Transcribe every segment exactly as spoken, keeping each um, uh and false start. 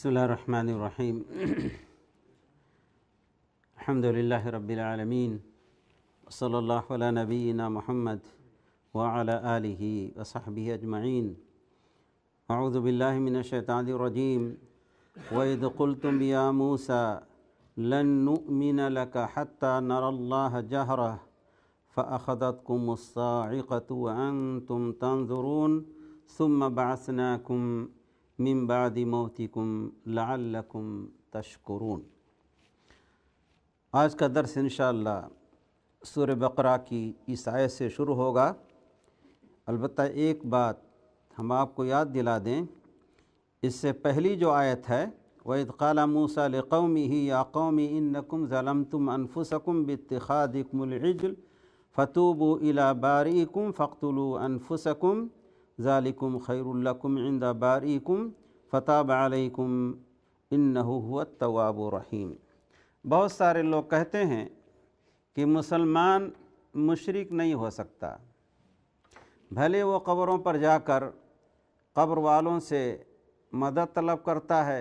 बिस्मिल्लाहिर्रहमानिर्रहीम। अल्हम्दुलिल्लाहि रब्बिल आलमीन, सल्लल्लाहु अला नबीना मुहम्मद व अला आलिहि व सहबिहि अजमईन। अऊज़ु बिल्लाहि मिनश शैतानिर रजीम। व इज़ क़ुल्तुम या मूसा लन नुअमिना लका हत्ता नरल्लाह जहरा फ़अख़ज़तकुमुस साइक़तु व अंतुम तंज़ुरून सुम्मा बअसनाकुम मिन बादि मौतिकुम लअल्लकुम तशकुरून। आज का दर्स इंशाअल्लाह सूरह बक़रा की इस आयत से शुरू होगा। अलबत्ता एक बात हम आपको याद दिला दें, इससे पहली जो आयत है, वइज़ क़ाला मूसा लिक़ौमिही या क़ौमि इन्नकुम ज़लमतुम अनफुसकुम बित्तिख़ाज़िकुमुल इज्ल फ़तूबू इला बारीकुम फ़क़्तुलू अनफुसकुम ज़ालिकुम खैरुल लकुम इंदा बारीकुम फ़ताब अलैकुम इन्नहु हुवत तव्वाबुर रहीम। बहुत सारे लोग कहते हैं कि मुसलमान मुशरिक नहीं हो सकता, भले वो कब्रों पर जाकर कब्र वालों से मदद तलब करता है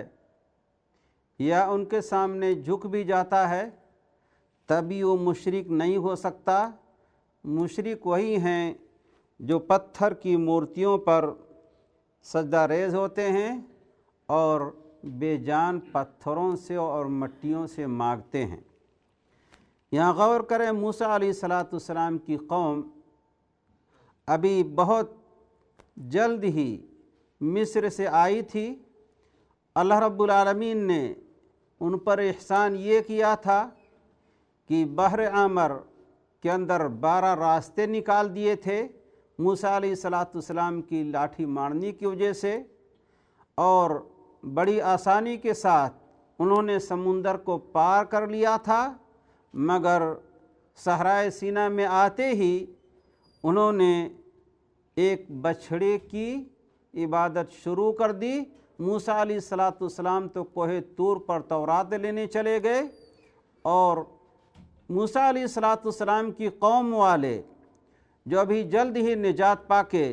या उनके सामने झुक भी जाता है, तभी वो मुशरिक नहीं हो सकता। मुशरिक वही हैं जो पत्थर की मूर्तियों पर सजदा रेज़ होते हैं और बेजान पत्थरों से और मट्टियों से मांगते हैं। यहाँ गौर करें, मूसा अलैहिस्सलाम की कौम अभी बहुत जल्द ही मिस्र से आई थी। अल्लाह रब्बुल आलमीन ने उन पर एहसान ये किया था कि बहर आमर के अंदर बारह रास्ते निकाल दिए थे मूसा अलैहिस्सलाम की लाठी मारने की वजह से, और बड़ी आसानी के साथ उन्होंने समुंदर को पार कर लिया था। मगर सहराए सीना में आते ही उन्होंने एक बछड़े की इबादत शुरू कर दी। मूसा अलैहिस्सलाम तो कोहे तूर पर तौरात लेने चले गए और मूसा अलैहिस्सलाम की कौम वाले जो अभी जल्द ही निजात पाके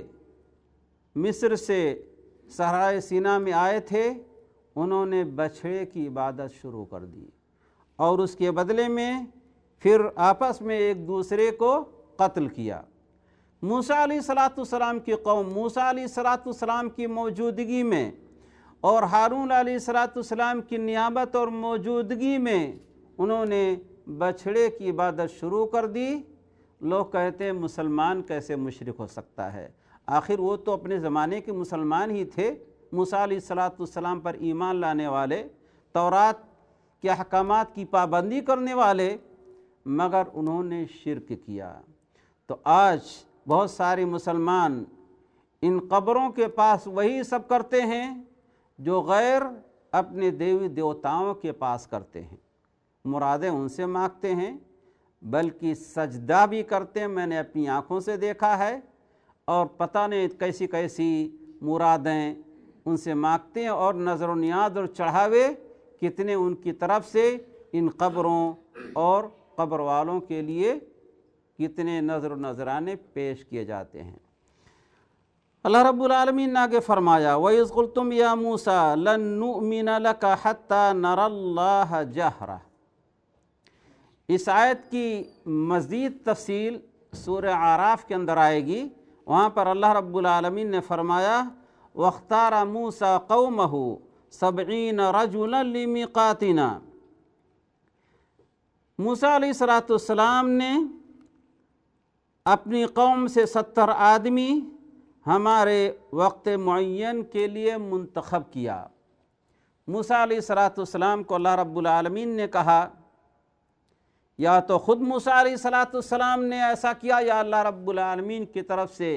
मिस्र से सहराए सीना में आए थे, उन्होंने बछड़े की इबादत शुरू कर दी और उसके बदले में फिर आपस में एक दूसरे को कत्ल किया। मूसा अलैहिस्सलाम की कौम मूसा अलैहिस्सलाम की मौजूदगी में और हारून अलैहिस्सलाम की नियाबत और मौजूदगी में उन्होंने बछड़े की इबादत शुरू कर दी। लोग कहते हैं मुसलमान कैसे मुशरिक हो सकता है, आखिर वो तो अपने ज़माने के मुसलमान ही थे, मूसा अलैहिस्सलाम पर ईमान लाने वाले, तौरात के अहकामात की पाबंदी करने वाले, मगर उन्होंने शिर्क किया। तो आज बहुत सारे मुसलमान इन कब्रों के पास वही सब करते हैं जो गैर अपने देवी देवताओं के पास करते हैं, मुरादें उनसे मांगते हैं, बल्कि सजदा भी करते हैं। मैंने अपनी आँखों से देखा है और पता नहीं कैसी कैसी मुरादें उनसे मांगते हैं और नज़र नियाज और चढ़ावे कितने उनकी तरफ से इन कब्रों और कब्र वालों के लिए कितने नज़र नजराने पेश किए जाते हैं। अल्लाह रब्बुल आलमीन ने आगे फरमाया, वइज़ क़ुल्तुम या मूसा लन नुअमिना लका हत्ता नरल्लाह जहरा। इस आयत की मज़ीद तफ़सील सूरह आराफ के अंदर आएगी। वहाँ पर अल्लाह रब्बुल आलमीन ने फरमाया, वख्तारा मूसा कौमहु सबईन रजुलन लिमीक़ातिना। मूसा अलैहिस्सलाम ने अपनी कौम से सत्तर आदमी हमारे वक्त मुअय्यन के लिए मुंतखब किया। मूसा अलैहिस्सलाम को अल्लाह रब्बुल आलमीन ने कहा, या तो ख़ुद मूसा अलैहिस्सलाम ने ऐसा किया या अल्लाह रब्बुल आलमीन की तरफ से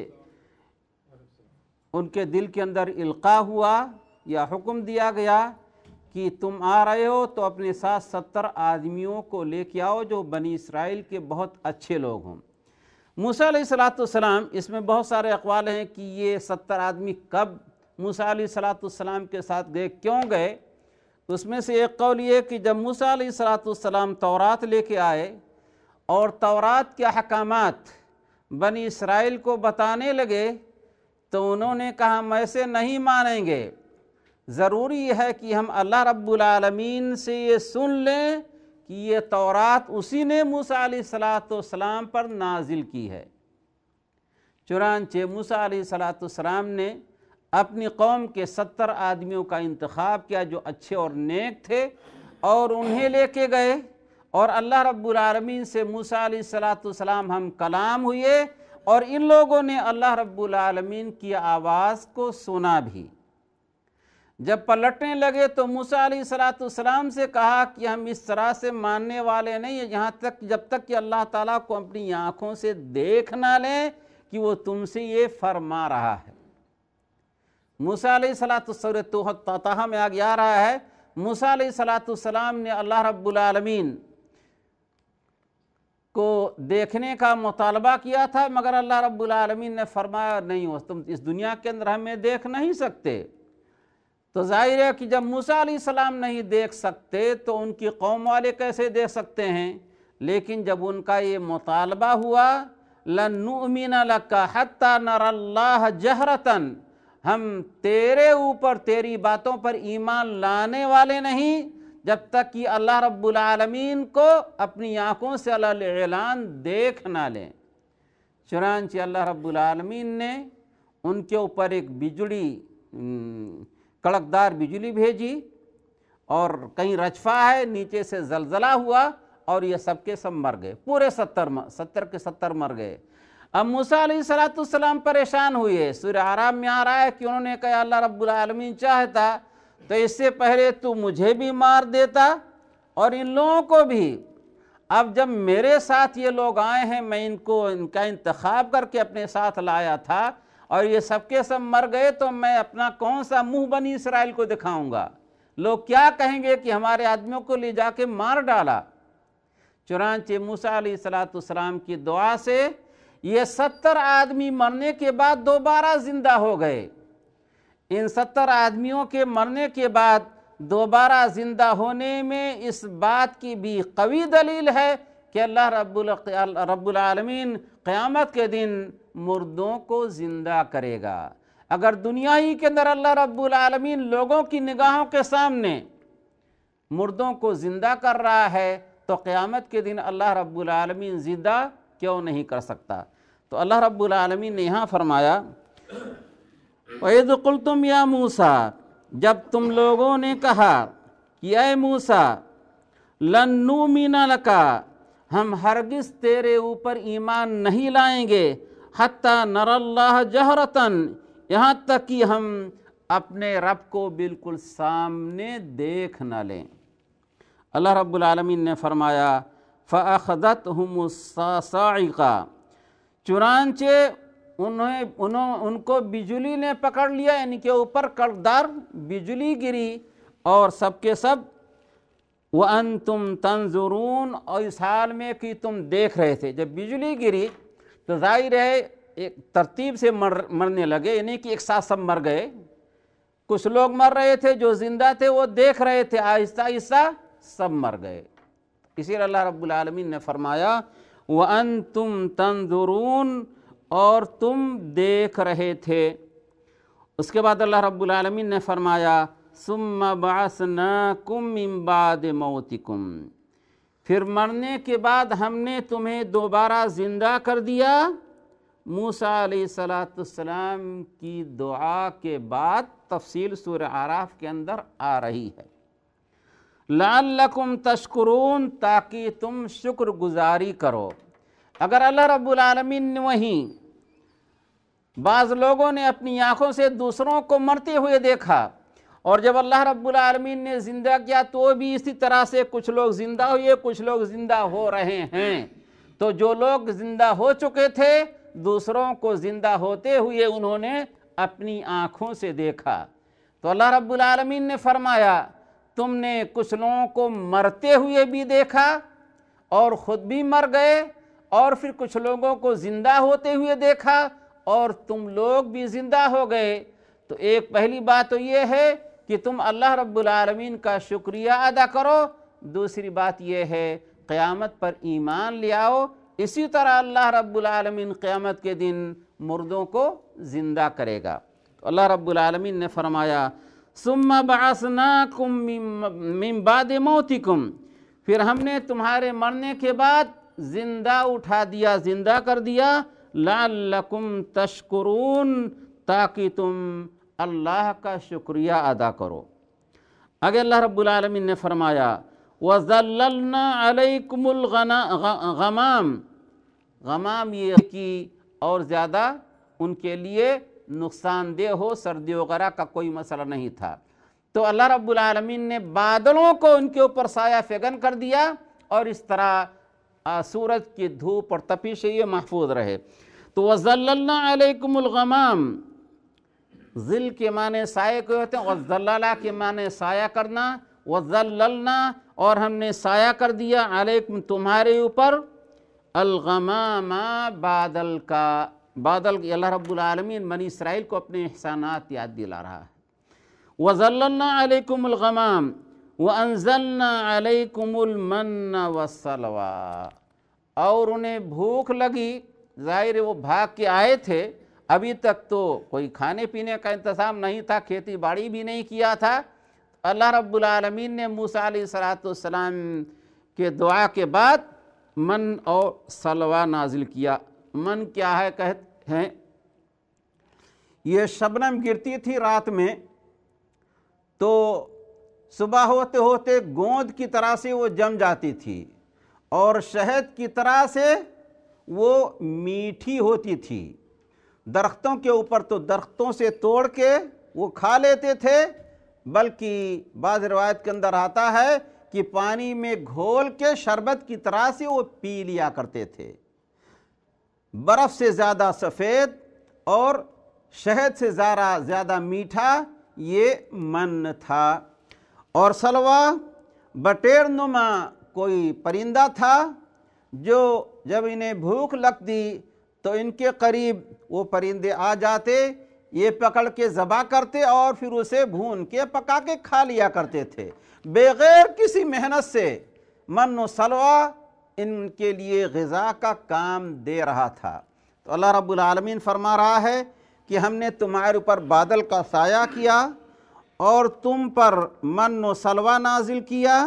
उनके दिल के अंदर इल्क़ा हुआ या हुक्म दिया गया कि तुम आ रहे हो तो अपने साथ सत्तर आदमियों को लेके आओ जो बनी इसराइल के बहुत अच्छे लोग हों। मूसा अलैहिस्सलाम, इसमें बहुत सारे अक़वाल हैं कि ये सत्तर आदमी कब मूसा अलैहिस्सलाम के साथ गए, क्यों गए। उसमें से एक कौल ये कि जब मूसा अलैहिस्सलाम तौरात लेके आए और तौरात के अहकामात बनी इसराइल को बताने लगे तो उन्होंने कहा हम ऐसे नहीं मानेंगे, ضروری ہے کہ ہم اللہ رب العالمین سے یہ سن لیں کہ یہ تورات اسی نے موسیٰ علیہ الصلوۃ والسلام پر نازل کی ہے۔ چنانچہ موسیٰ علیہ الصلوۃ والسلام نے اپنی قوم کے ستر آدمیوں کا انتخاب کیا جو اچھے اور نیک تھے، اور انہیں لے کے گئے، اور اللہ رب العالمین سے موسیٰ علیہ الصلوۃ والسلام ہم کلام ہوئے، اور ان لوگوں نے اللہ رب العالمین کی آواز کو سنا بھی۔ جب پلٹنے لگے تو موسیٰ علیہ الصلوۃ والسلام سے کہا کہ ہم اس طرح سے ماننے والے نہیں ہیں یہاں تک جب تک کہ اللہ تعالیٰ کو اپنی آنکھوں سے دیکھ نہ لیں کہ وہ تم سے یہ فرما رہا ہے۔ موسیٰ علیہ الصلوۃ والسلام طہ میں آگے آ رہا ہے، موسیٰ علیہ الصلوۃ والسلام نے اللہ رب العالمین کو دیکھنے کا مطالبہ کیا تھا، مگر اللہ رب العالمین نے فرمایا نہیں، تم اس دنیا کے اندر ہمیں دیکھ نہیں سکتے۔ تو ظاہر ہے کہ جب موسیٰ علیہ السلام نہیں دیکھ سکتے تو ان کی قوم والے کیسے دیکھ سکتے ہیں؟ لیکن جب ان کا یہ مطالبہ ہوا لَن نُؤْمِنَ لَكَ حَتَّى نَرَى اللَّهَ جَهْرَةً، ہم تیرے اوپر تیری باتوں پر ایمان لانے والے نہیں جب تک کہ اللہ رب العالمین کو اپنی آنکھوں سے اعلان دیکھ نہ لیں۔ چنانچہ اللہ رب العالمین نے ان کے اوپر ایک بجلی کڑکدار بجلی بھیجی، اور کہیں رجفہ ہے، نیچے سے زلزلہ ہوا، اور یہ سب کے سب مر گئے، پورے ستر ستر کے ستر مر گئے۔ اب موسیٰ علیہ الصلوۃ والسلام پریشان ہوئے۔ سورہ اعراف میں آ رہا ہے کہ انہوں نے کہا اللہ رب العالمین چاہتا تو اس سے پہلے تو مجھے بھی مار دیتا اور ان لوگوں کو بھی۔ اب جب میرے ساتھ یہ لوگ آئے ہیں، میں ان کو ان کا انتخاب کر کے اپنے ساتھ لایا تھا، اور یہ سب کے سب مر گئے، تو میں اپنا کون سا منہ بنی اسرائیل کو دکھاؤں گا؟ لوگ کیا کہیں گے کہ ہمارے آدمیوں کو لے جا کے مار ڈالا۔ چنانچہ موسیٰ علیہ الصلوۃ والسلام کی دعا سے یہ ستر آدمی مرنے کے بعد دوبارہ زندہ ہو گئے۔ ان ستر آدمیوں کے مرنے کے بعد دوبارہ زندہ ہونے میں اس بات کی بھی قوی دلیل ہے کہ اللہ رب رب العالمین قیامت کے دن مردوں کو زندہ کرے گا۔ اگر دنیا ہی کے اندر اللہ رب العالمین لوگوں کی نگاہوں کے سامنے مردوں کو زندہ کر رہا ہے تو قیامت کے دن اللہ رب العالمین زندہ کیوں نہیں کر سکتا؟ تو اللہ رب العالمین نے یہاں فرمایا وَإِذْ قُلْتُمْ يَا مُوسَىٰ، جب تم لوگوں نے کہا کہ اے موسیٰ لَن نُؤْمِنَ لَكَ، ہم ہرگز تیرے اوپر ایمان نہیں لائیں گے، حَتَّى نَرَى اللَّهَ جَهْرَةً، یہاں تک کہ ہم اپنے رب کو بالکل سامنے دیکھ نہ لیں۔ اللہ رب العالمین نے فرمایا فَأَخَذَتْهُمُ الصَّاعِقَةُ، چنانچہ انہیں انہوں ان کو بجلی نے پکڑ لیا، یعنی کہ اوپر کڑکدار بجلی گری، اور سب کے سب وَأَنْتُمْ تَنْظُرُونَ، اور اس حال میں کہ تم دیکھ رہے تھے۔ جب بجلی گری تو ظاہر ہے ایک ترتیب سے مر مرنے لگے، یعنی کہ ایک ساتھ سب مر گئے۔ کچھ لوگ مر رہے تھے جو زندہ تھے، وہ دیکھ رہے تھے، آہستہ آہستہ سب مر گئے۔ اسی لیے اللہ رب العالمین نے فرمایا وَأَنْتُمْ تَنْظُرُونَ، اور تم دیکھ رہے تھے۔ اس کے بعد اللہ رب العالمین نے فرمایا ثُمَّ بَعَثْنَاكُمْ مِنْ بَعْدِ مَوْتِكُمْ، پھر مرنے کے بعد ہم نے تمہیں دوبارہ زندہ کر دیا۔ موسیٰ علیہ الصلوۃ والسلام کی دعا کے بعد تفصیل سورہ اعراف کے اندر آ رہی ہے۔ لَعَلَّكُمْ تَشْكُرُونَ، تاکہ تم شکر گزاری کرو۔ اگر اللہ رب العالمین نے وہیں بعض لوگوں نے اپنی آنکھوں سے دوسروں کو مرتے ہوئے دیکھا، اور جب اللہ رب العالمین نے زندہ کیا تو بھی اسی طرح سے کچھ لوگ زندہ ہوئے، کچھ لوگ زندہ ہو رہے ہیں، تو جو لوگ زندہ ہو چکے تھے دوسروں کو زندہ ہوتے ہوئے انہوں نے اپنی آنکھوں سے دیکھا۔ تو اللہ رب العالمین نے فرمایا تم نے کچھ لوگوں کو مرتے ہوئے بھی دیکھا اور خود بھی مر گئے، اور پھر کچھ لوگوں کو زندہ ہوتے ہوئے دیکھا اور تم لوگ بھی زندہ ہو گئے۔ تو ایک پہلی بات تو یہ ہے کہ تم اللہ رب العالمین کا شکریہ ادا کرو، دوسری بات یہ ہے قیامت پر ایمان لے آؤ۔ اسی طرح اللہ رب العالمین قیامت کے دن مردوں کو زندہ کرے گا۔ تو اللہ رب العالمین نے فرمایا ثم بعثناکم من بعد موتکم، پھر ہم نے تمہارے مرنے کے بعد زندہ اٹھا دیا، زندہ کر دیا، لعلکم تشکرون، تاکہ تم اللہ کا شکریہ ادا کرو۔ آگے اللہ رب العالمین نے فرمایا وَظَلَّلْنَا عَلَيْكُمُ الْغَمَامِ، غمام یہ کی اور زیادہ ان کے لیے نقصان دہ ہو، سردی وغیرہ کا کوئی مسئلہ نہیں تھا، تو اللہ رب العالمین نے بادلوں کو ان کے اوپر سایہ فگن کر دیا، اور اس طرح سورج کی دھوپ اور تپش سے یہ محفوظ رہے۔ تو وَظَلَّلْنَا عَلَيْكُمُ الْغَمَامِ، ظل کے معنی سایہ کے ہوتے ہیں، وَظَلَّلَا کے معنی سایہ کرنا، وَظَلَّلْنَا اور ہم نے سایہ کر دیا، علیکم تمہارے اوپر، الغمام بادل کا، بادل اللہ رب العالمین بنی اسرائیل کو اپنے احسانات یاد دلا رہا ہے۔ وَظَلَّلْنَا عَلَيْكُمُ الْغَمَامِ وَأَنزَلْنَا عَلَيْكُمُ الْمَنَّ وَالسَّلْوَىٰ، اور انہیں بھوک لگی، ظاہر وہ بھاگ کے آئے تھے، ابھی تک تو کوئی کھانے پینے کا انتظام نہیں تھا، کھیتی باڑی بھی نہیں کیا تھا، اللہ رب العالمین نے موسیٰ علیہ السلام کے دعا کے بعد من اور سلوہ نازل کیا۔ من کیا ہے کہتے ہیں، یہ شبنم گرتی تھی رات میں، تو صبح ہوتے ہوتے گوند کی طرح سے وہ جم جاتی تھی، اور شہد کی طرح سے وہ میٹھی ہوتی تھی۔ درختوں کے اوپر تو درختوں سے توڑ کے وہ کھا لیتے تھے، بلکہ بعض روایت کے اندر آتا ہے کہ پانی میں گھول کے شربت کی طرح سے وہ پی لیا کرتے تھے۔ برف سے زیادہ سفید اور شہد سے زیادہ زیادہ میٹھا یہ من تھا۔ اور سلوہ بٹیر نما کوئی پرندہ تھا جو جب انہیں بھوک لگتی تو ان کے قریب وہ پرندے آ جاتے، یہ پکڑ کے ذبح کرتے اور پھر اسے بھون کے پکا کے کھا لیا کرتے تھے، بغیر کسی محنت سے۔ من و سلوہ ان کے لیے غذا کا کام دے رہا تھا۔ تو اللہ رب العالمین فرما رہا ہے کہ ہم نے تمہارے اوپر بادل کا سایہ کیا اور تم پر من و سلوہ نازل کیا،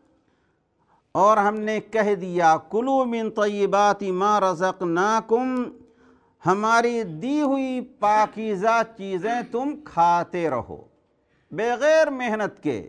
اور ہم نے کہہ دیا کلوا من طیبات ما رزقناکم، ہماری دی ہوئی پاکیزہ چیزیں تم کھاتے رہو بغیر محنت کے۔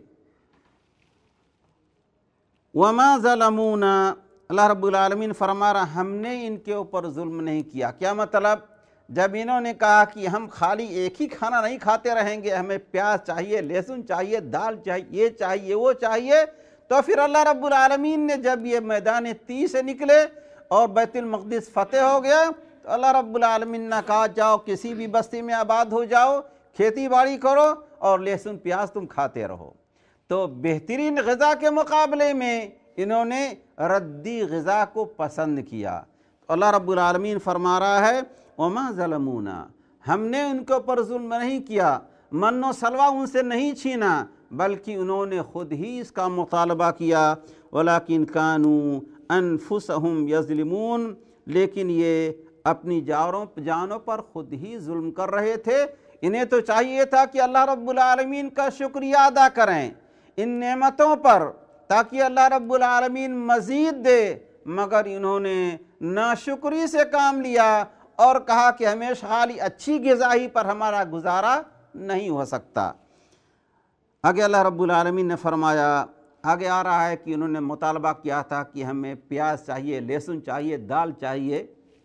وما ظلمونا، اللہ رب العالمین فرما رہا ہم نے ان کے اوپر ظلم نہیں کیا۔ کیا مطلب؟ جب انہوں نے کہا کہ ہم خالی ایک ہی کھانا نہیں کھاتے رہیں گے، ہمیں پیاز چاہیے، لہسن چاہیے، دال چاہیے، یہ چاہیے، وہ چاہیے، تو پھر اللہ رب العالمین نے جب یہ میدان تی سے نکلے اور بیت المقدس فتح ہو گیا تو اللہ رب العالمین نے کہا جاؤ کسی بھی بستی میں آباد ہو جاؤ، کھیتی باڑی کرو اور لہسن پیاز تم کھاتے رہو۔ تو بہترین غذا کے مقابلے میں انہوں نے ردی غذا کو پسند کیا۔ تو اللہ رب العالمین فرما رہا ہے وما ظلمونا، ہم نے ان کے اوپر ظلم نہیں کیا، من و سلوہ ان سے نہیں چھینا، بلکہ انہوں نے خود ہی اس کا مطالبہ کیا۔ ولیکن کانوا انفسہم یظلمون، لیکن یہ اپنی جانوں پر خود ہی ظلم کر رہے تھے۔ انہیں تو چاہیے تھا کہ اللہ رب العالمین کا شکریہ ادا کریں ان نعمتوں پر تاکہ اللہ رب العالمین مزید دے، مگر انہوں نے ناشکری سے کام لیا اور کہا کہ ہمیشہ خالی اچھی غذا ہی پر ہمارا گزارا نہیں ہو سکتا۔ آگے اللہ رب العالمین نے فرمایا، آگے آ رہا ہے کہ انہوں نے مطالبہ کیا تھا کہ ہمیں پیاز چاہیے، لہسن چاہیے، دال چاہیے۔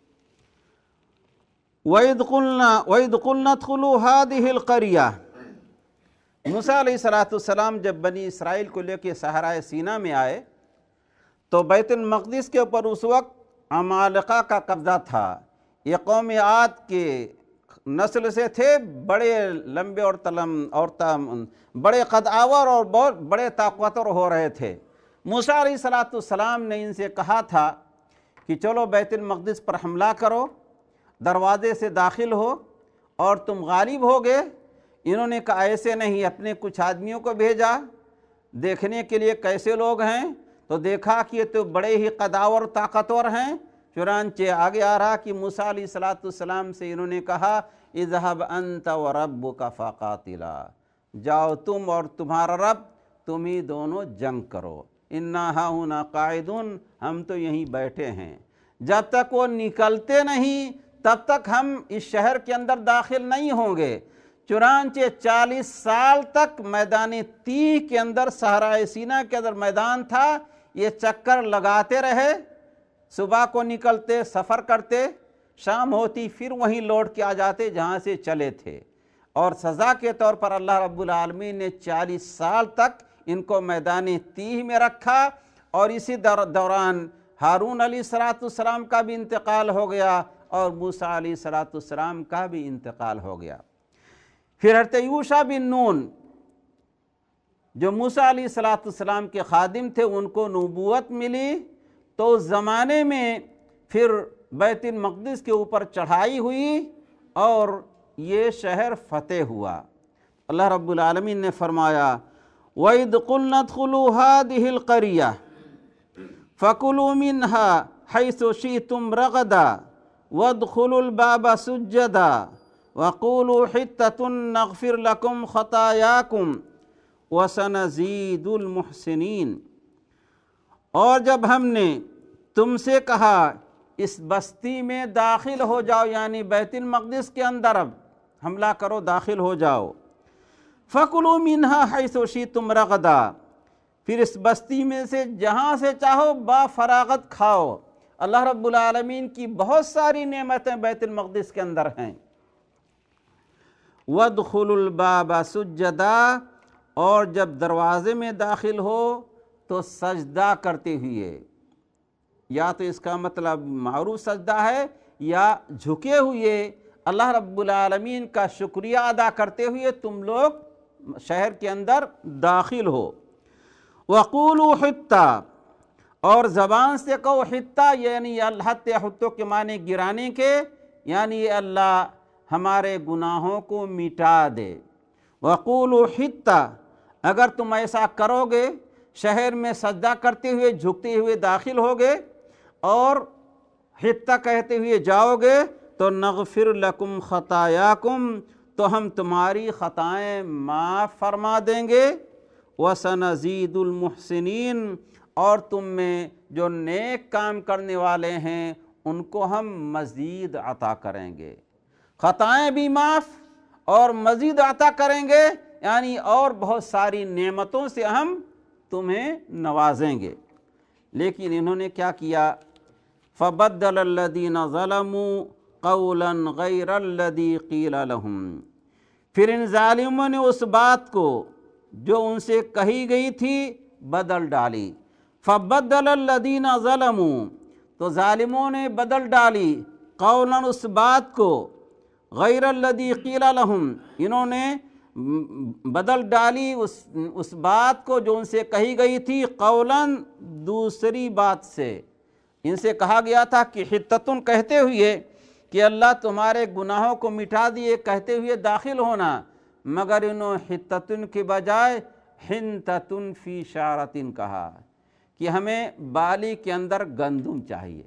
وَإِذْ قُلْنَا وَإِذْ قُلْنَا ادْخُلُوا هَٰذِهِ الْقَرْيَةَ، موسیٰ علیہ السلام جب بنی اسرائیل کو لے کے صحرائے سینا میں آئے تو بیت المقدس کے اوپر اس وقت عمالقہ کا قبضہ تھا۔ یہ قوم عاد کے نسل سے تھے، بڑے لمبے اور تلم اور بڑے قد آور اور بہت بڑے طاقتور ہو رہے تھے۔ موسیٰ علیہ السلام نے ان سے کہا تھا کہ چلو بیت المقدس پر حملہ کرو، دروازے سے داخل ہو اور تم غالب ہوگے۔ انہوں نے کہا ایسے نہیں، اپنے کچھ آدمیوں کو بھیجا دیکھنے کے لیے کیسے لوگ ہیں، تو دیکھا کہ یہ تو بڑے ہی قداور طاقتور ہیں۔ چنانچہ آگے آ رہا کہ موسیٰ علیہ السلام سے انہوں نے کہا اذهب انت وربک فقاتلا، جاؤ تم اور تمہارا رب، تم ہی دونوں جنگ کرو، انا ہاہنا قاعدون، ہم تو یہیں بیٹھے ہیں۔ جب تک وہ نکلتے نہیں تب تک ہم اس شہر کے اندر داخل نہیں ہوں گے۔ چنانچہ چالیس سال تک میدان تیہ کے اندر، صحرائے سینا کے اندر میدان تھا، یہ چکر لگاتے رہے، صبح کو نکلتے، سفر کرتے، شام ہوتی پھر وہیں لوٹ کے آ جاتے جہاں سے چلے تھے، اور سزا کے طور پر اللہ رب العالمین نے چالیس سال تک ان کو میدان تیہ میں رکھا، اور اسی دوران ہارون علیہ الصلوۃ والسلام کا بھی انتقال ہو گیا اور موسیٰ علیہ الصلوۃ والسلام کا بھی انتقال ہو گیا۔ پھر حضرت یوشع بن نون جو موسیٰ علیہ الصلوۃ والسلام کے خادم تھے، ان کو نبوت ملی، تو اس زمانے میں پھر بیت المقدس کے اوپر چڑھائی ہوئی اور یہ شہر فتح ہوا۔ اللہ رب العالمین نے فرمایا وَإِذْ قُلْنَا ادْخُلُوا هَٰذِهِ الْقَرْيَةَ فَكُلُوا مِنْهَا حَيْثُ شِئْتُمْ رَغَدًا وَادْخُلُوا الْبَابَ سُجَّدًا وَقُولُوا حِطَّةٌ نَغْفِرْ لَكُمْ خَطَايَاكُمْ وَسَنَزِيدُ الْمُحْسِنِينَ۔ اور جب ہم نے تم سے کہا اس بستی میں داخل ہو جاؤ، یعنی بیت المقدس کے اندر اب حملہ کرو، داخل ہو جاؤ، فَكُلُوا مِنْهَا حَيْثُ شِئْتُمْ رَغَدًا، پھر اس بستی میں سے جہاں سے چاہو با فراغت کھاؤ۔ اللہ رب العالمین کی بہت ساری نعمتیں بیت المقدس کے اندر ہیں۔ وَادْخُلُوا الْبَابَ سُجَّدًا، اور جب دروازے میں داخل ہو تو سجدہ کرتے ہوئے، یا تو اس کا مطلب معروف سجدہ ہے یا جھکے ہوئے اللہ رب العالمین کا شکریہ ادا کرتے ہوئے تم لوگ شہر کے اندر داخل ہو۔ وَقُولُوا حِطَّةٌ، اور زبان سے کہو حطہ، یعنی الحط حطوں کے معنی گرانے کے، یعنی اے اللہ ہمارے گناہوں کو مٹا دے۔ وَقُولُوا حِطَّةٌ، اگر تم ایسا کرو گے، شہر میں سجدہ کرتے ہوئے جھکتے ہوئے داخل ہوگے اور حطہ کہتے ہوئے جاؤ گے، تو نغفر لکم خطایاکم، تو ہم تمہاری خطائیں معاف فرما دیں گے، وَسَنَزِيدُ الْمُحْسِنِينَ، اور تم میں جو نیک کام کرنے والے ہیں ان کو ہم مزید عطا کریں گے۔ خطائیں بھی معاف اور مزید عطا کریں گے، یعنی اور بہت ساری نعمتوں سے ہم تمہیں نوازیں گے۔ لیکن انہوں نے کیا کیا؟ فَبَدَّلَ الَّذِينَ ظَلَمُوا قَوْلًا غَيْرَ الَّذِي قِيلَ لَهُمْ، پھر ان ظالموں نے اس بات کو جو ان سے کہی گئی تھی بدل ڈالی۔ فَبَدَّلَ الَّذِينَ ظَلَمُوا، تو ظالموں نے بدل ڈالی، قولاً اس بات کو، غیر الذی قیل لہم، انہوں نے بدل ڈالی اس اس بات کو جو ان سے کہی گئی تھی، قولاً دوسری بات سے۔ ان سے کہا گیا تھا کہ حطتن کہتے ہوئے کہ اللہ تمہارے گناہوں کو مٹا دیے کہتے ہوئے داخل ہونا، مگر انہوں حطتن کے بجائے حنتتن فی شعرتن کہا کہ ہمیں بالی کے اندر گندم چاہیے۔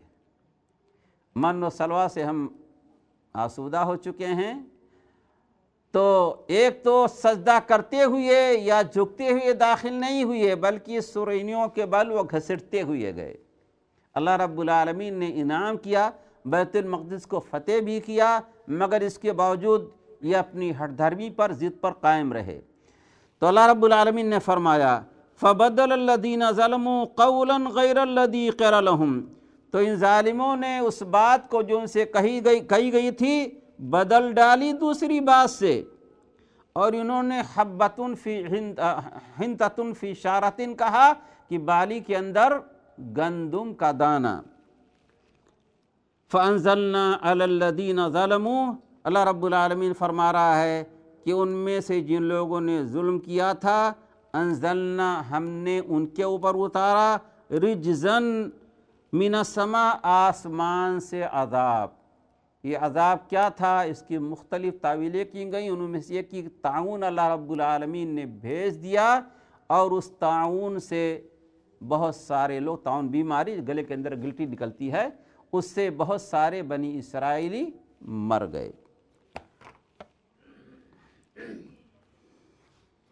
من و سلوہ سے ہم آسودہ ہو چکے ہیں، تو ایک تو سجدہ کرتے ہوئے یا جھکتے ہوئے داخل نہیں ہوئے، بلکہ سرینیوں کے بل وہ گھسٹتے ہوئے گئے۔ اللہ رب العالمین نے انعام کیا، بیت المقدس کو فتح بھی کیا، مگر اس کے باوجود یہ اپنی ہٹ دھرمی پر ضد پر قائم رہے۔ تو اللہ رب العالمین نے فرمایا فَبَدَّلَ الَّذِينَ ظَلَمُوا قَوْلًا غَيْرَ الَّذِي قِيلَ لَهُمْ، تو ان ظالموں نے اس بات کو جو ان سے کہی گئی کہی گئی تھی بدل ڈالی دوسری بات سے، اور انہوں نے حبتن فی حنتتن فی شعرتن کہا کہ بالی کے اندر گندم کا دانہ۔ فَأَنزَلْنَا عَلَى الَّذِينَ ظَلَمُوا، اللہ رب العالمین فرما رہا ہے کہ ان میں سے جن لوگوں نے ظلم کیا تھا، انزلنا ہم نے ان کے اوپر اتارا، رجزن من السماء آسمان سے عذاب۔ یہ عذاب کیا تھا؟ اس کی مختلف تعویلیں کی گئیں، ان میں سے یہ کہ طاعون اللہ رب العالمین نے بھیج دیا، اور اس طاعون سے بہت سارے لوگ، طاعون بیماری گلے کے اندر گلٹی نکلتی ہے، اس سے بہت سارے بنی اسرائیلی مر گئے۔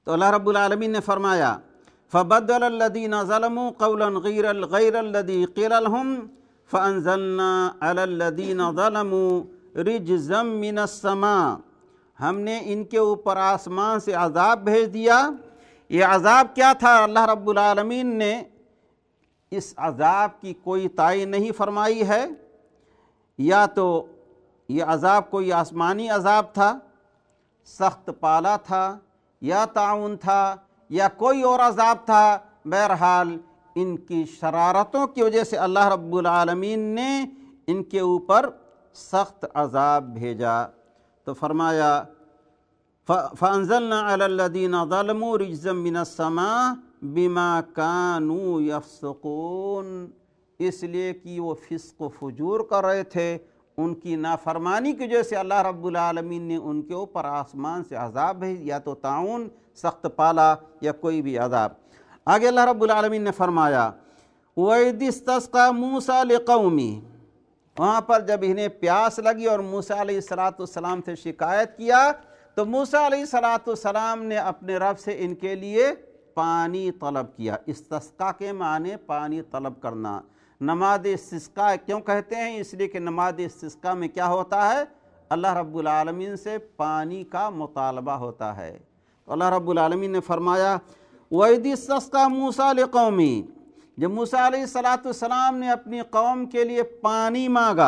تو اللہ رب العالمین نے فرمایا فبدل الذین ظلموا قولا غیر غیر الذی قیل لهم فانزلنا علی الذین ظلموا رجزا من السماء، ہم نے ان کے اوپر آسمان سے عذاب بھیج دیا۔ یہ عذاب کیا تھا؟ اللہ رب العالمین نے اس عذاب کی کوئی تعین نہیں فرمائی ہے، یا تو یہ عذاب کوئی آسمانی عذاب تھا، سخت پالا تھا، یا تعاون تھا، یا کوئی اور عذاب تھا۔ بہرحال ان کی شرارتوں کی وجہ سے اللہ رب العالمین نے ان کے اوپر سخت عذاب بھیجا۔ تو فرمایا فَأَنزَلْنَا عَلَى الَّذِينَ ظَلَمُوا رِجْزًا مِّنَ السَّمَاءِ بِمَا كَانُوا يَفْسُقُونَ، اس لیے کہ وہ فسق و فجور کر رہے تھے، ان کی نافرمانی کی وجہ سے اللہ رب العالمین نے ان کے اوپر آسمان سے عذاب بھیج، یا تو تعاون، سخت پالا، یا کوئی بھی عذاب۔ آگے اللہ رب العالمین نے فرمایا وَإِذِ اسْتَسْقَىٰ مُوسَىٰ لِقَوْمِهِ، وہاں پر جب انہیں پیاس لگی اور موسیٰ علیہ السلام سے شکایت کیا تو موسیٰ علیہ السلام نے اپنے رب سے ان کے لیے پانی طلب کیا۔ استسقاء کے معنی پانی طلب کرنا۔ نماز استسقاء کیوں کہتے ہیں؟ اس لیے کہ نماز استسقاء میں کیا ہوتا ہے؟ اللہ رب العالمین سے پانی کا مطالبہ ہوتا ہے۔ تو اللہ رب العالمین نے فرمایا وَإِذِ اسْتَسْقَىٰ مُوسَىٰ لِقَوْمِهِ، جب موسیٰ علیہ السلام نے اپنی قوم کے لیے پانی مانگا،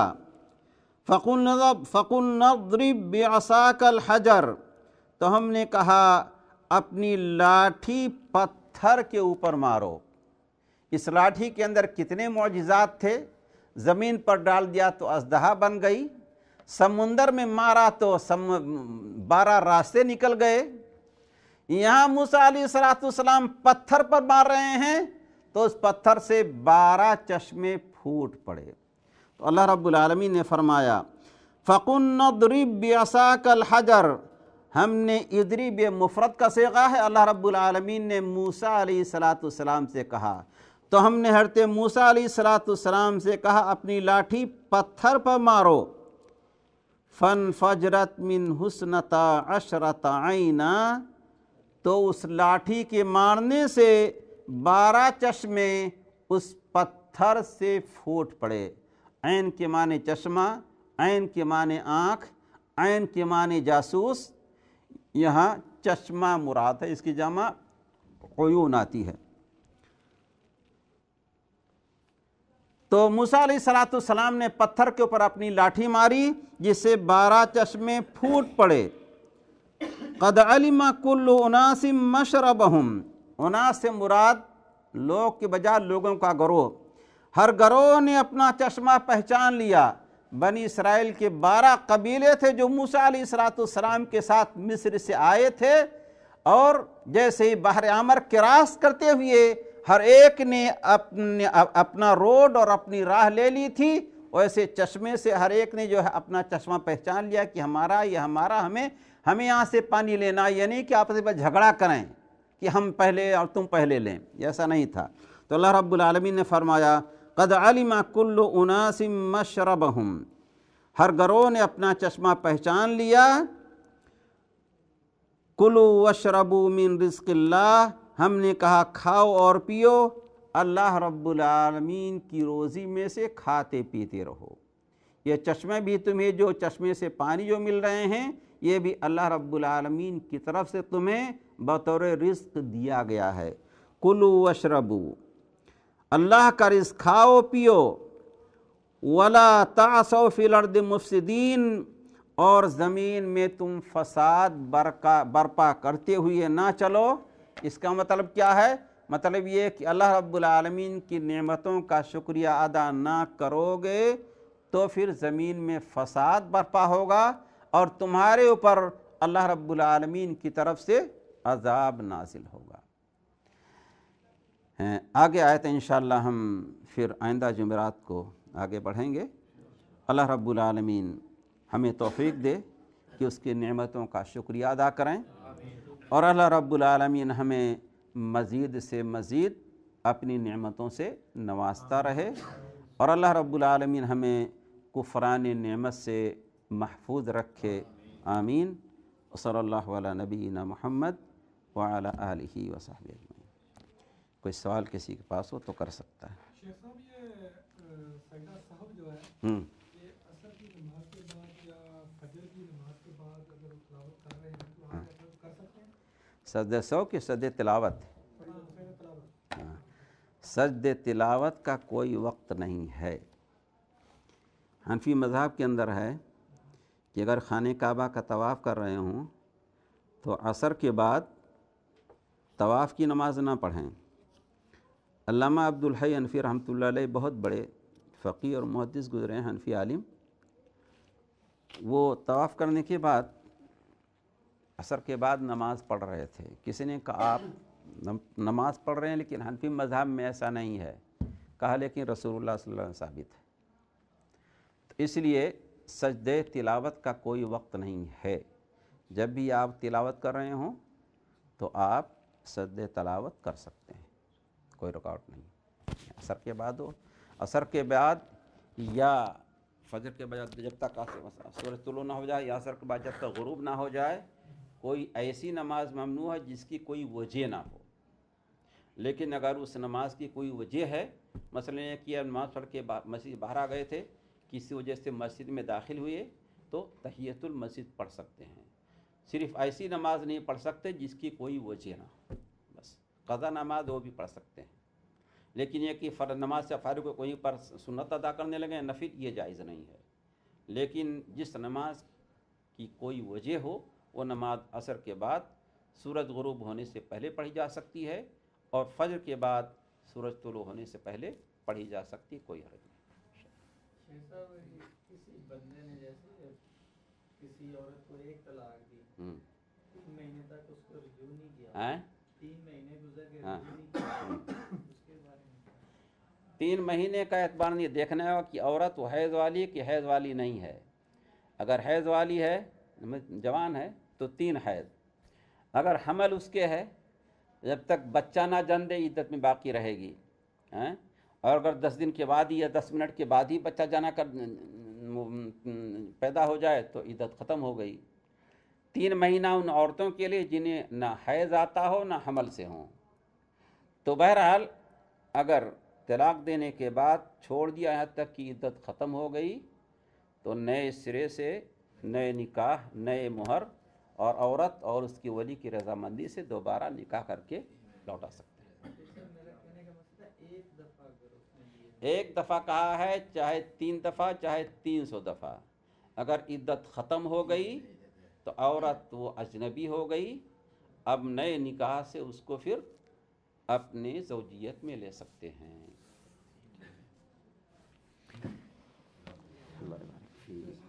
فَقُلْنَا اضْرِبْ بِعَصَاكَ الْحَجَرَ، تو ہم نے کہا اپنی لاٹھی پتھر کے اوپر مارو۔ اس لاٹھی کے اندر کتنے معجزات تھے۔ زمین پر ڈال دیا تو اژدہا بن گئی، سمندر میں مارا تو سم بارہ راستے نکل گئے۔ یہاں موسیٰ علیہ السلام پتھر پر مار رہے ہیں تو اس پتھر سے بارہ چشمے پھوٹ پڑے۔ تو اللہ رب العالمین نے فرمایا فَقُلْنَا اضْرِبْ بِعَصَاكَ الْحَجَرَ، ہم نے اضرب مفرد کا صیغہ ہے، اللہ رب العالمین نے موسیٰ علیہ السلام سے کہا، تو ہم نے حضرت موسیٰ علیہ السلام سے کہا اپنی لاٹھی پتھر پر مارو۔ فَانْفَجْرَتْ مِنْهُ اثْنَتَا عَشْرَةَ عَيْنًا، تو اس لاٹھی کے مارنے سے بارہ چشمے اس پتھر سے پھوٹ پڑے۔ عین کے معنی چشمہ، عین کے معنی آنکھ، عین کے معنی جاسوس، یہاں چشمہ مراد ہے، اس کی جمع عیون آتی ہے۔ تو موسیٰ علیہ السلام نے پتھر کے اوپر اپنی لاٹھی ماری جس سے بارہ چشمے پھوٹ پڑے۔ قد علم کل اناس مشربہم، اناس سے مراد لوگ کے بجائے لوگوں کا گروہ، ہر گروہ نے اپنا چشمہ پہچان لیا۔ بنی اسرائیل کے بارہ قبیلے تھے جو موسیٰ علیہ السلام کے ساتھ مصر سے آئے تھے، اور جیسے ہی بحر احمر کراس کرتے ہوئے ہر ایک نے اپنے اپنا روڈ اور اپنی راہ لے لی تھی، ویسے چشمے سے ہر ایک نے جو ہے اپنا چشمہ پہچان لیا کہ ہمارا یہ ہمارا ہمیں ہمیں یہاں سے پانی لینا، یعنی کہ آپس میں جھگڑا کریں کہ ہم پہلے اور تم پہلے لیں، ایسا نہیں تھا۔ تو اللہ رب العالمین نے فرمایا قد علم کل اناس مشربہم، ہر گروہ نے اپنا چشمہ پہچان لیا۔ کلوا واشربوا من رزق اللہ، ہم نے کہا کھاؤ اور پیو اللہ رب العالمین کی روزی میں سے، کھاتے پیتے رہو۔ یہ چشمے بھی تمہیں جو چشمے سے پانی جو مل رہے ہیں یہ بھی اللہ رب العالمین کی طرف سے تمہیں بطور رزق دیا گیا ہے۔ کلوا واشربوا، اللہ کا رزق کھاؤ پیو۔ ولا تعثوا فی الارض مفسدین، اور زمین میں تم فساد برقا برپا کرتے ہوئے نہ چلو۔ اس کا مطلب کیا ہے؟ مطلب یہ کہ اللہ رب العالمین کی نعمتوں کا شکریہ ادا نہ کرو گے تو پھر زمین میں فساد برپا ہوگا اور تمہارے اوپر اللہ رب العالمین کی طرف سے عذاب نازل ہوگا۔ آگے آیت انشاءاللہ ہم پھر آئندہ جمعرات کو آگے بڑھیں گے۔ اللہ رب العالمین ہمیں توفیق دے کہ اس کی نعمتوں کا شکریہ ادا کریں، اور اللہ رب العالمین ہمیں مزید سے مزید اپنی نعمتوں سے نوازتا رہے، اور اللہ رب العالمین ہمیں کفران نعمت سے محفوظ رکھے۔ آمین۔ صلی اللہ علی نبینا محمد وعلی آلہ وصحبہ اجمعین۔ کوئی سوال کسی کے پاس ہو تو کر سکتا ہے۔ شیخ صاحب یہ سجدہ سہو جو ہے ہوں یہ عصر کی نماز کے بعد یا فجر کی نماز کے بعد اگر وہ تلاوت کر رہے ہیں تو آپ ایسا کر سکتے ہیں؟ سجدہ سہو کہ سجدہ تلاوت؟ ہاں، سجدہ تلاوت۔ ہاں، سجدہ تلاوت کا کوئی وقت نہیں ہے۔ حنفی مذہب کے اندر ہے کہ اگر خانہ کعبہ کا طواف کر رہے ہوں تو عصر کے بعد طواف کی نماز نہ پڑھیں۔ علامہ عبدالحی حنفی رحمۃ اللہ علیہ بہت بڑے فقیہ اور محدث گزرے ہیں، حنفی عالم۔ وہ طواف کرنے کے بعد عصر کے بعد نماز پڑھ رہے تھے۔ کسی نے کہا آپ نماز پڑھ رہے ہیں لیکن حنفی مذہب میں ایسا نہیں ہے، کہا لیکن رسول اللہ صلی اللہ علیہ وسلم ثابت ہے۔ تو اس لیے سجدہ تلاوت کا کوئی وقت نہیں ہے۔ جب بھی آپ تلاوت کر رہے ہوں تو آپ سجدہ تلاوت کر سکتے ہیں، کوئی رکاوٹ نہیں۔ عصر کے بعد ہو، عصر کے بعد یا فجر کے بعد جب تک سورج طلوع نہ ہو جائے، یا عصر کے بعد جب تک غروب نہ ہو جائے، کوئی ایسی نماز ممنوع ہے جس کی کوئی وجہ نہ ہو۔ لیکن اگر اس نماز کی کوئی وجہ ہے، مثلا یہ کہ نماز پڑھ کے مسجد باہر آ گئے تھے، کسی وجہ سے مسجد میں داخل ہوئے تو تحیۃ المسجد پڑھ سکتے ہیں۔ صرف ایسی نماز نہیں پڑھ سکتے جس کی کوئی وجہ نہ ہو، بس قضا نماز وہ بھی پڑھ سکتے ہیں۔ لیکن یہ کہ فرض نماز سے فارغ ہو کوئی پر سنت ادا کرنے لگے نفل، یہ جائز نہیں ہے۔ لیکن جس نماز کی کوئی وجہ ہو وہ نماز عصر کے بعد سورج غروب ہونے سے پہلے پڑھی جا سکتی ہے، اور فجر کے بعد سورج طلوع ہونے سے پہلے پڑھی جا سکتی، کوئی حرج نہیں۔ شیخ صاحب کسی بندے نے جیسے کسی عورت کو ایک طلاق دی، تین مہینے تک اس کو رجوع نہیں کیا، تین مہینے گزر کے رجوع نہیں کیا، اس کے بارے میں؟ تین مہینے کا اعتبار نہیں دیکھنا ہے کہ عورت وہ حیض والی ہے کہ حیض والی نہیں ہے۔ اگر حیض والی ہے، جوان ہے، تو تین حیض۔ اگر حمل اس کے ہے، جب تک بچہ نہ جن دے عدت میں باقی رہے گی، اور اگر دس دن کے بعد ہی یا دس منٹ کے بعد ہی بچہ جانا کر پیدا ہو جائے تو عدت ختم ہو گئی۔ تین مہینہ ان عورتوں کے لیے جنہیں نہ حیض آتا ہو نہ حمل سے ہوں۔ تو بہرحال اگر طلاق دینے کے بعد چھوڑ دیا یہاں تک کہ عدت ختم ہو گئی تو نئے سرے سے نئے نکاح، نئے مہر، اور عورت اور اس کی ولی کی رضامندی سے دوبارہ نکاح کر کے لوٹا سکتے ہیں۔ ایک دفعہ کہا ہے، چاہے تین دفعہ چاہے تین سو دفعہ۔ اگر عدت ختم ہو گئی تو عورت وہ اجنبی ہو گئی، اب نئے نکاح سے اس کو پھر اپنی زوجیت میں لے سکتے ہیں۔ اللہ